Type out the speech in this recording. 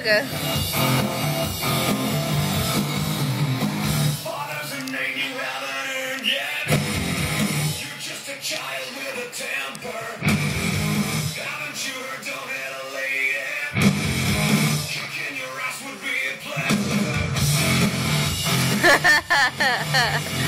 Dugga. Father's a name you haven't earned yet. You're just a child with a temper. Haven't you heard, don't hit a lady? Kicking your ass would be a pleasure.